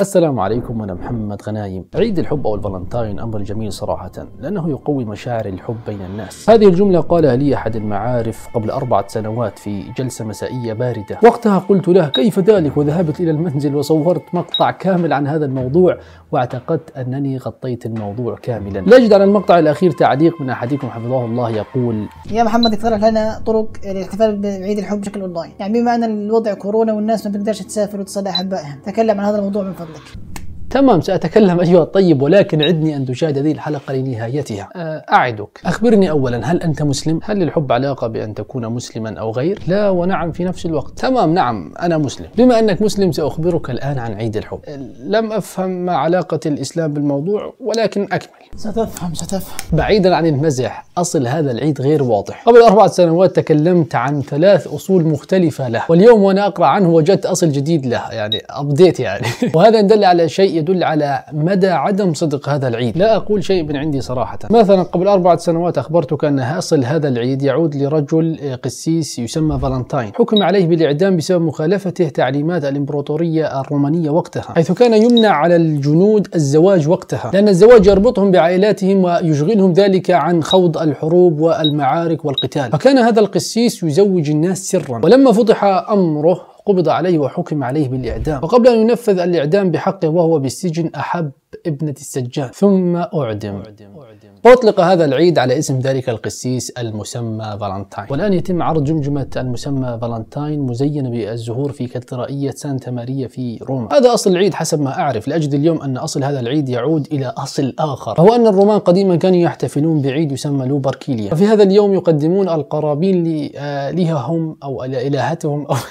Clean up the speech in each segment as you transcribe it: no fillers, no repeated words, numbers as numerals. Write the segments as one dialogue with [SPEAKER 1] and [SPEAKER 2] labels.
[SPEAKER 1] السلام عليكم، أنا محمد غنايم. عيد الحب أو الفالنتاين أمر جميل صراحة، لأنه يقوي مشاعر الحب بين الناس. هذه الجملة قالها لي أحد المعارف قبل 4 سنوات في جلسة مسائية باردة. وقتها قلت له كيف ذلك، وذهبت إلى المنزل وصورت مقطع كامل عن هذا الموضوع، واعتقدت أنني غطيت الموضوع كاملا. لا أجد على المقطع الأخير تعليق من أحدكم حفظه الله يقول:
[SPEAKER 2] يا محمد اقترح لنا طرق للاحتفال بعيد الحب بشكل اونلاين، يعني بما ان الوضع كورونا والناس ما بتقدرش تسافر وتصل احبائها، تكلم عن هذا الموضوع من فضلك.
[SPEAKER 1] تمام، سأتكلم أيها الطيب، ولكن عدني أن تشاهد هذه الحلقة لنهايتها. أعدك، أخبرني أولا، هل أنت مسلم؟ هل للحب علاقة بأن تكون مسلما أو غير؟ لا ونعم في نفس الوقت. تمام، نعم أنا مسلم. بما أنك مسلم سأخبرك الآن عن عيد الحب. لم أفهم ما علاقة الإسلام بالموضوع، ولكن أكمل.
[SPEAKER 2] ستفهم.
[SPEAKER 1] بعيدا عن المزح، أصل هذا العيد غير واضح. قبل 4 سنوات تكلمت عن 3 أصول مختلفة له، واليوم وأنا أقرأ عنه وجدت أصل جديد له، يعني أبديت يعني. وهذا يدل على شيء يدل على مدى عدم صدق هذا العيد. لا أقول شيء من عندي صراحة. مثلا قبل 4 سنوات أخبرتك أن أصل هذا العيد يعود لرجل قسيس يسمى فالنتاين، حكم عليه بالإعدام بسبب مخالفته تعليمات الإمبراطورية الرومانية وقتها، حيث كان يمنع على الجنود الزواج وقتها، لأن الزواج يربطهم بعائلاتهم ويشغلهم ذلك عن خوض الحروب والمعارك والقتال. فكان هذا القسيس يزوج الناس سرا، ولما فضح أمره قبض عليه وحكم عليه بالإعدام. وقبل أن ينفذ الإعدام بحقه وهو بالسجن أحب ابنة السجان ثم أعدم. وأطلق هذا العيد على اسم ذلك القسيس المسمى فالنتاين. والآن يتم عرض جمجمة المسمى فالنتاين مزينة بالزهور في كاتدرائية سانتا ماريا في روما. هذا أصل العيد حسب ما أعرف. لأجد اليوم أن أصل هذا العيد يعود إلى أصل آخر، وهو أن الرومان قديما كانوا يحتفلون بعيد يسمى لوبركيليا، وفي هذا اليوم يقدمون القرابين لآلهتهم أو إلهتهم أو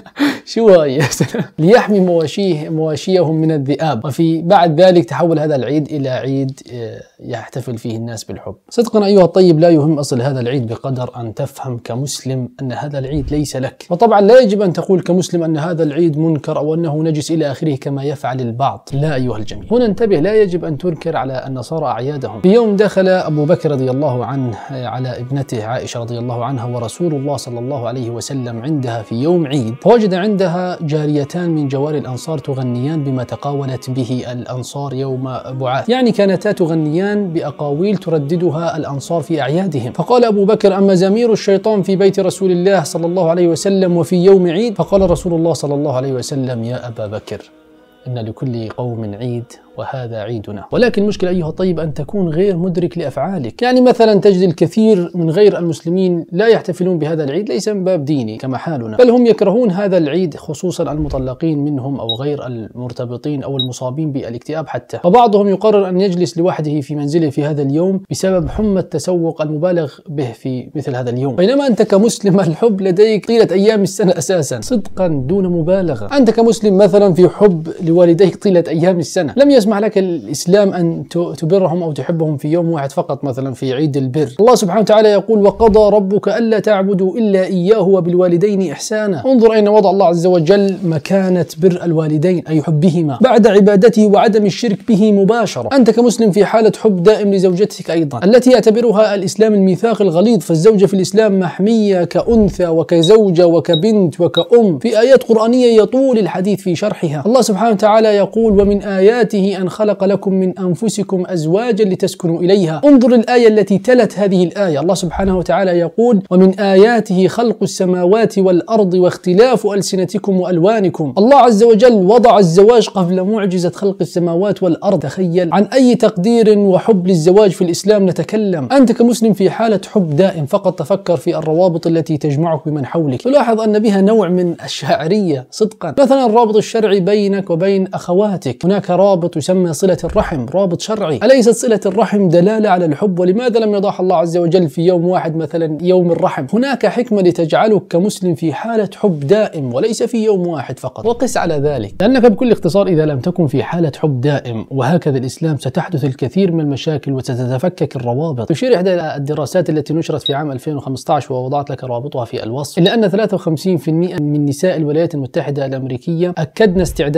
[SPEAKER 1] شو هي ليحمي مواشيهم من الذئاب. وفي بعد ذلك تحول هذا العيد إلى عيد يحتفل فيه الناس بالحب. صدقا أيها الطيب، لا يهم أصل هذا العيد بقدر أن تفهم كمسلم أن هذا العيد ليس لك. وطبعا لا يجب أن تقول كمسلم أن هذا العيد منكر أو أنه نجس إلى آخره كما يفعل البعض. لا أيها الجميع، هنا انتبه، لا يجب أن تنكر على النصارى أعيادهم. في يوم دخل أبو بكر رضي الله عنه على ابنته عائشة رضي الله عنها ورسول الله صلى الله عليه وسلم عندها في يوم عيد، فوجد عندها جاريتان من جوار الأنصار تغنيان بما تقاولت به الأنصار يوم بعاث، يعني كانتا تغنيان بأقاويل ترددها الأنصار في أعيادهم. فقال أبو بكر: أما زمير الشيطان في بيت رسول الله صلى الله عليه وسلم وفي يوم عيد؟ فقال رسول الله صلى الله عليه وسلم: يا أبا بكر، إن لكل قوم عيد وهذا عيدنا. ولكن المشكلة أيها الطيب أن تكون غير مدرك لأفعالك. يعني مثلا تجد الكثير من غير المسلمين لا يحتفلون بهذا العيد، ليس من باب ديني كما حالنا، بل هم يكرهون هذا العيد، خصوصا المطلقين منهم أو غير المرتبطين أو المصابين بالاكتئاب حتى. وبعضهم يقرر أن يجلس لوحده في منزله في هذا اليوم بسبب حمى التسوق المبالغ به في مثل هذا اليوم، بينما أنت كمسلم الحب لديك طيلة أيام السنة أساسا، صدقا دون مبالغة. أنت كمسلم مثلا في حب لوالديك طيلة أيام السنة، لم يسمح لك الإسلام أن تبرهم أو تحبهم في يوم واحد فقط، مثلا في عيد البر. الله سبحانه وتعالى يقول: وقضى ربك ألا تعبدوا إلا إياه وبالوالدين إحسانا. انظر أين وضع الله عز وجل مكانة بر الوالدين، أي حبهما بعد عبادته وعدم الشرك به مباشرة. أنت كمسلم في حالة حب دائم لزوجتك أيضا، التي يعتبرها الإسلام الميثاق الغليظ، فالزوجة في الإسلام محمية كأنثى وكزوجة وكبنت وكأم، في آيات قرآنية يطول الحديث في شرحها. الله سبحانه وتعالى يقول: ومن آياته أن خلق لكم من أنفسكم أزواجا لتسكنوا إليها. انظر الآية التي تلت هذه الآية، الله سبحانه وتعالى يقول: ومن آياته خلق السماوات والأرض واختلاف ألسنتكم وألوانكم. الله عز وجل وضع الزواج قبل معجزة خلق السماوات والأرض. تخيل عن أي تقدير وحب للزواج في الإسلام نتكلم. أنت كمسلم في حالة حب دائم، فقط تفكر في الروابط التي تجمعك بمن حولك، تلاحظ أن بها نوع من الشاعرية صدقا. مثلا الرابط الشرعي بينك وبين أخواتك، هناك رابط يسمى صلة الرحم، رابط شرعي. أليست صلة الرحم دلالة على الحب؟ ولماذا لم يضعها الله عز وجل في يوم واحد مثلا يوم الرحم؟ هناك حكمة لتجعلك كمسلم في حالة حب دائم وليس في يوم واحد فقط. وقس على ذلك، لأنك بكل اختصار إذا لم تكن في حالة حب دائم وهكذا الإسلام ستحدث الكثير من المشاكل وستتفكك الروابط. تشير إحدى الدراسات التي نشرت في عام 2015 ووضعت لك روابطها في الوصف، إلا أن 53% من نساء الولايات المتحدة الأمريكية أكدن استعدادهن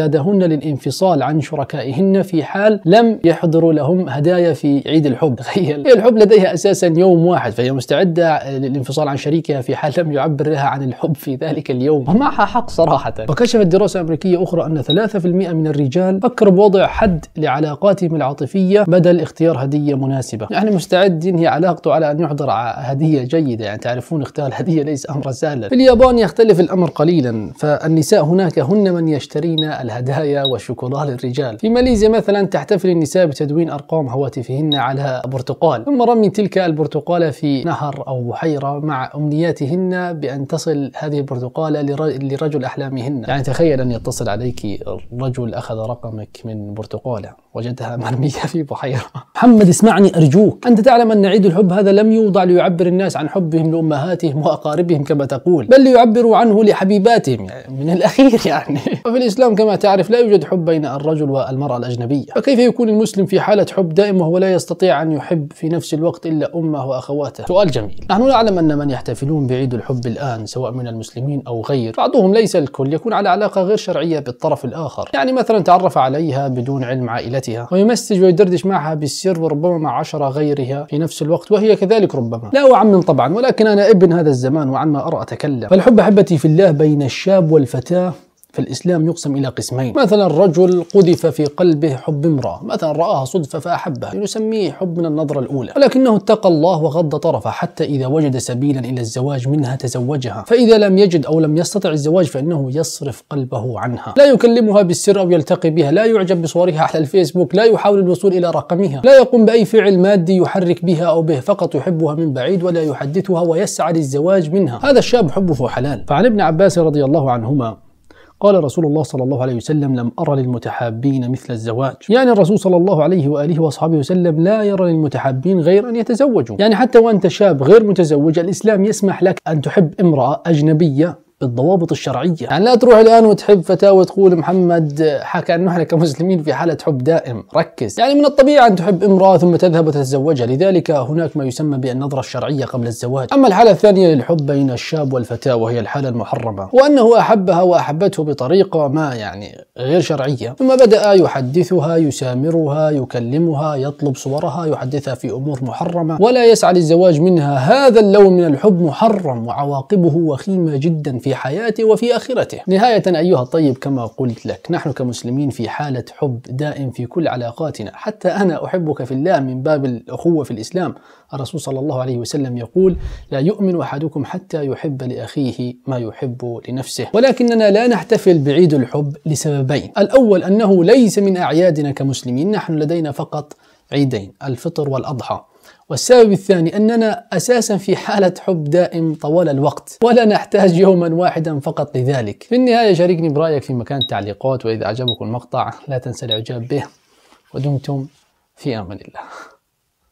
[SPEAKER 1] للانفصال عن شركائهن في حال لم يحضروا لهم هدايا في عيد الحب. تخيل، الحب لديها أساسا يوم واحد، فهي مستعدة للانفصال عن شريكها في حال لم يعبر لها عن الحب في ذلك اليوم، ومعها حق صراحة. وكشفت دراسة أمريكية أخرى أن 3% من الرجال فكروا بوضع حد لعلاقاتهم العاطفية بدل اختيار هدية مناسبة. يعني مستعد ينهي علاقته على أن يحضر هدية جيدة. يعني تعرفون اختيار الهدية ليس أمر سهلا. في اليابان يختلف الأمر قليلا، فالنساء هناك هن من يشترين الهدايا والشوكولا للرجال. في ماليزيا مثلا تحتفل النساء بتدوين أرقام هواتفهن على برتقال، ثم رمي تلك البرتقالة في نهر أو بحيرة مع أمنياتهن بأن تصل هذه البرتقالة لرجل أحلامهن. يعني تخيل أن يتصل عليك رجل أخذ رقمك من برتقالة وجدها مرمية في بحيرة. محمد اسمعني أرجوك، أنت تعلم أن عيد الحب هذا لم يوضع ليعبر الناس عن حبهم لأمهاتهم وأقاربهم كما تقول، بل ليعبروا عنه لحبيباتهم، يعني من الأخير يعني. وفي الإسلام كما تعرف لا يوجد حب بين الرجل والمرأة الأجنبية، فكيف يكون المسلم في حالة حب دائم وهو لا يستطيع أن يحب في نفس الوقت إلا أمه وأخواته؟ سؤال جميل. نحن نعلم أن من يحتفلون بعيد الحب الآن سواء من المسلمين أو غير، بعضهم ليس الكل يكون على علاقة غير شرعية بالطرف الآخر، يعني مثلا تعرف عليها بدون علم عائلتها ويمسج ويدردش معها بالسر وربما مع 10 غيرها في نفس الوقت وهي كذلك ربما. لا أعمم طبعا، ولكن أنا ابن هذا الزمان وعما أرى أتكلم. فالحب أحبتي في الله بين الشاب والفتاة في الإسلام يقسم إلى قسمين. مثلا الرجل قذف في قلبه حب امرأة، مثلا رآها صدفة فأحبها، نسميه حب من النظرة الأولى، ولكنه اتقى الله وغض طرفه حتى إذا وجد سبيلا إلى الزواج منها تزوجها، فإذا لم يجد أو لم يستطع الزواج فإنه يصرف قلبه عنها، لا يكلمها بالسر أو يلتقي بها، لا يعجب بصورها على الفيسبوك، لا يحاول الوصول إلى رقمها، لا يقوم بأي فعل مادي يحرك بها أو به، فقط يحبها من بعيد ولا يحدثها ويسعى للزواج منها. هذا الشاب حبه حلال. فعن ابن عباس رضي الله عنهما قال رسول الله صلى الله عليه وسلم: لم أرى للمتحابين مثل الزواج. يعني الرسول صلى الله عليه وآله وأصحابه وسلم لا يرى للمتحابين غير أن يتزوجوا. يعني حتى وأنت شاب غير متزوج الإسلام يسمح لك أن تحب امرأة أجنبية بالضوابط الشرعية. يعني لا تروح الآن وتحب فتاة وتقول محمد حكى أنه احنا كمسلمين في حالة حب دائم. ركز، يعني من الطبيعي أن تحب امرأة ثم تذهب وتتزوجها، لذلك هناك ما يسمى بالنظرة الشرعية قبل الزواج. أما الحالة الثانية للحب بين الشاب والفتاة وهي الحالة المحرمة، وأنه أحبها وأحبته بطريقة ما يعني غير شرعية، ثم بدأ يحدثها، يسامرها، يكلمها، يطلب صورها، يحدثها في أمور محرمة ولا يسعى للزواج منها. هذا اللون من الحب محرم وعواقبه وخيمة جدا في حياته وفي آخرته. نهاية أيها الطيب، كما قلت لك نحن كمسلمين في حالة حب دائم في كل علاقاتنا، حتى أنا أحبك في الله من باب الأخوة في الإسلام. الرسول صلى الله عليه وسلم يقول: لا يؤمن أحدكم حتى يحب لأخيه ما يحب لنفسه. ولكننا لا نحتفل بعيد الحب لسببين: الأول أنه ليس من أعيادنا كمسلمين، نحن لدينا فقط عيدين، الفطر والأضحى. والسبب الثاني أننا أساسا في حالة حب دائم طوال الوقت ولا نحتاج يوما واحدا فقط لذلك. في النهاية شاركني برأيك في مكان التعليقات، وإذا أعجبكم المقطع لا تنسى الإعجاب به، ودمتم في أمان الله.